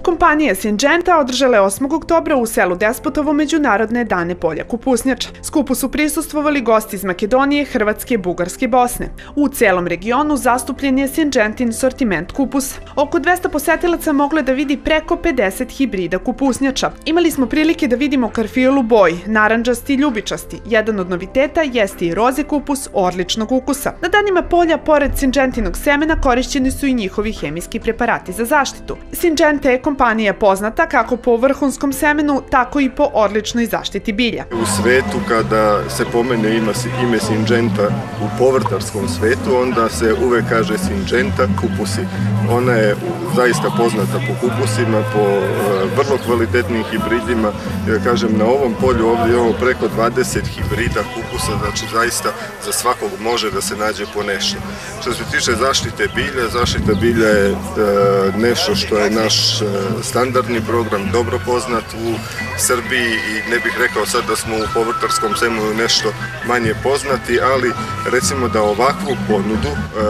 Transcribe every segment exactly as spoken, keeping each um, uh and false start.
Kompanija Syngenta održala je osmog oktobra u selu Despotovo međunarodne dane polja kupusnjača. Skupu su prisustvovali gosti iz Makedonije, Hrvatske, Bugarske i Bosne. U celom regionu zastupljen je Syngentin sortiment kupusa. Oko dvesta posetilaca moglo je da vidi preko pedeset hibrida kupusnjača. Imali smo prilike da vidimo karfiolu boj, narandžasti i ljubičasti. Jedan od noviteta jeste i roze kupus odličnog ukusa. Na danima polja, pored Syngentinog semena, korišćeni su i njihovi hemijski preparati za zaštitu. Syngenta je kompanija poznata kako po vrhunskom semenu, tako i po odličnoj zaštiti bilja. U svetu kada se pomene ime Syngenta u povrtarskom svetu, onda se uvek kaže Syngenta kupusi. Ona je zaista poznata po kupusima, po vrlo kvalitetnim hibridima. Ja kažem, na ovom polju ovdje imamo preko dvadeset hibrida kupusa, znači zaista za svakog može da se nađe po nešto. Što se tiče zaštite bilja, zaštita bilja je nešto što je naš standardni program, dobro poznat u Srbiji i ne bih rekao sad da smo u povrtarskom semenu nešto manje poznati, ali recimo da ovakvu ponudu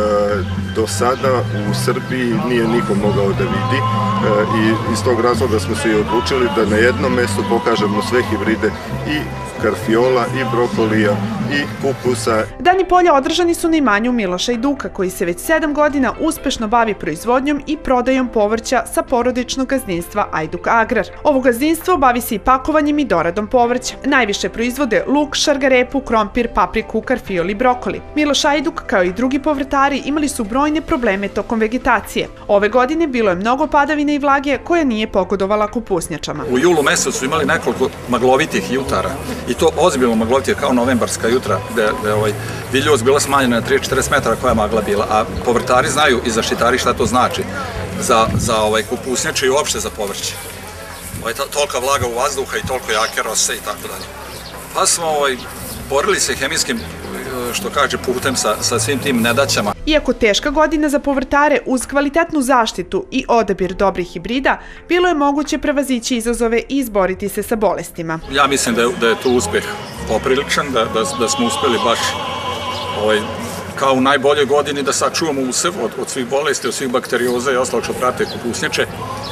do sada u Srbiji nije niko mogao da vidi i iz tog razloga smo se i odlučili da na jednom mestu pokažemo sve hibride i karfiola, i brokolija, i kupusa. Dani polja održani su na imanju Miloša Ajduka, koji se već sedam godina uspešno bavi proizvodnjom i prodajom povrća sa porodičnog gazdinstva Ajduk Agrar. Ovo gazdinstvo bavi se i pakovanjem i doradom povrća. Najviše proizvode luk, šargarepu, krompir, papriku, karfiol i brokoli. Miloš Ajduk, kao i drugi povrtari, imali su brojne probleme tokom vegetacije. Ove godine bilo je mnogo padavine i vlage koja nije pogodovala kupusnjačama. U julu mesecu su imali nekoliko maglovitih jutara. I to ozbiljno maglovitije kao novembarska jutra, gde je vidljivost bila smanjena na trideset do četrdeset metara koja je magla bila, a povrtari znaju i zaštitari šta to znači za kupusnjače i uopšte za povrće. Tolika vlaga u vazduha i toliko jake rose i tako dalje. Pa smo borili se hemijskim, što kaže, putem sa svim tim nedaćama. Iako teška godina za povrtare, uz kvalitetnu zaštitu i odabir dobrih hibrida, bilo je moguće prevazići izazove i izboriti se sa bolestima. Ja mislim da je tu uspeh popriličan, da smo uspeli baš kao u najboljoj godini da sačuvamo usev od svih bolesti, od svih bakterioza i ostalog što prate kupusnjače.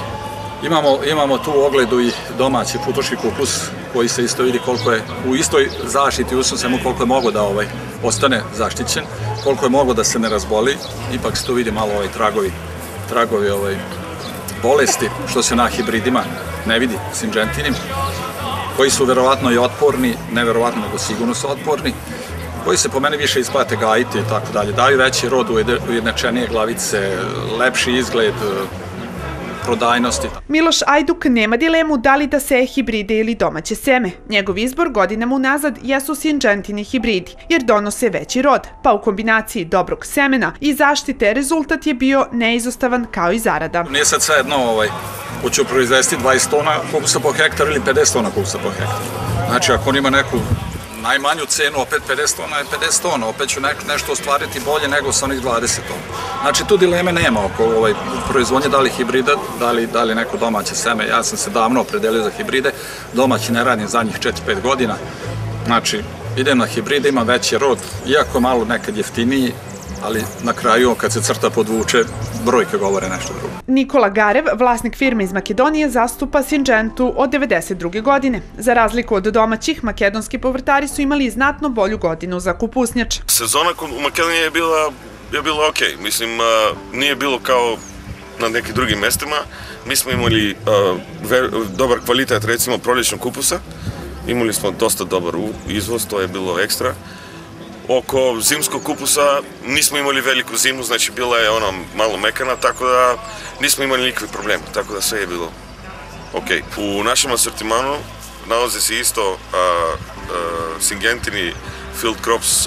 Imamo tu u ogledu i domaći futoški kupus koji se isto vidi koliko je u istoj zaštiti, u svemu koliko je mogo da ostane zaštićen, koliko je mogo da se ne razboli, ipak se tu vidi malo tragovi bolesti, što se na hibridima ne vidi, Syngentinim, koji su verovatno i otporni, ne verovatno, nego sigurno su otporni, koji se po meni više isplate gajiti i tako dalje, daju veći rod, ujednačenije glavice, lepši izgled, prodajnosti. Miloš Ajduk nema dilemu da li da seje hibride ili domaće seme. Njegov izbor godinama unazad jesu Syngentini hibridi, jer donose veći rod, pa u kombinaciji dobrog semena i zaštite rezultat je bio neizostavan kao i zarada. Nije sad sve jedno, hoću proizvesti dvadeset tona kupusa po hektar ili pedeset tona kupusa po hektar. Znači, ako on ima neku najmanju cenu, opet pedeset tona je pedeset tona, opet ću nešto ostvariti bolje nego sa onih dvadeset tona. Znači, tu dileme nema oko proizvodnje da li hibrida, da li neko domaće seme. Ja sam se davno opredelio za hibride, domaći ne radim zadnjih četiri pet godina. Znači, idem na hibride, ima veći rod, iako malo nekad jeftiniji, ali na kraju, kad se crta podvuče, brojke govore nešto drugo. Nikola Garev, vlasnik firme iz Makedonije, zastupa Syngentu od devedeset druge godine. Za razliku od domaćih, makedonski povrtari su imali znatno bolju godinu za kupusnjač. Sezona u Makedoniji je bila ok, mislim, nije bilo kao na nekim drugim mestima. Mi smo imali dobar kvalitet, recimo, proljećnog kupusa. Imali smo dosta dobar izvoz, to je bilo ekstra. Oko zimskog kupusa nismo imali veliku zimu, znači bila je ona malo mekana, tako da nismo imali nikakve probleme, tako da sve je bilo ok. U našem asortimanu nalaze se isto Syngentini field crops,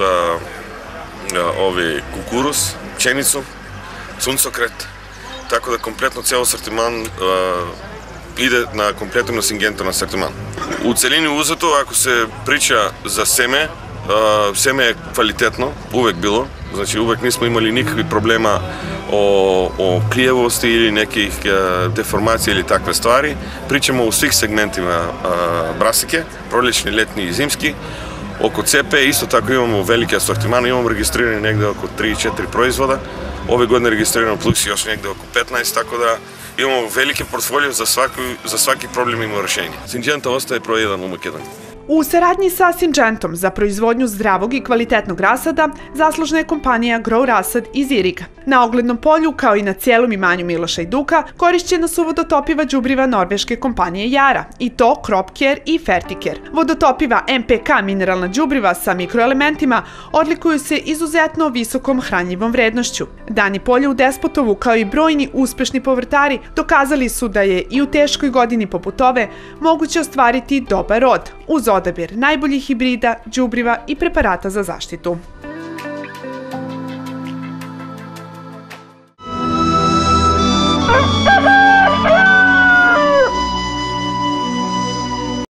kukuruz, pšenicu, suncokret, tako da kompletno ceo asortiman ide na kompletno Syngentov asortiman. U celini uzeto, ako se priča za seme, seme je kvalitetno, uvek bilo, znači uvek nismo imali nikakvih problema o klijevosti ili nekih deformacija ili takve stvari. Pričamo u svih segmentima brasike, proljećni, letni i zimski. Oko C P isto tako imamo velike asortimane, imamo registrirani negde oko tri četiri proizvoda. Ove godine registrirano plus još negde oko petnaest, tako da imamo veliki portfolio, za svaki, za svaki problem imamo rešenje. Syngenta ostaje broj jedan u Makedoniji. U saradnji sa Syngentom za proizvodnju zdravog i kvalitetnog rasada zaslužna je kompanija Grow Rasad iz Iriga. Na oglednom polju, kao i na cijelom imanju Miloša i Duka, korišćena su vodotopiva đubriva norveške kompanije Jara, i to Cropcare i Ferticare. Vodotopiva M P K mineralna đubriva sa mikroelementima odlikuju se izuzetno visokom hranjivom vrednošću. Dani polja u Despotovu, kao i brojni uspešni povrtari, dokazali su da je i u teškoj godini poput ove moguće ostvariti dobar rod, uz odabir najboljih hibrida, đubriva i preparata za zaštitu.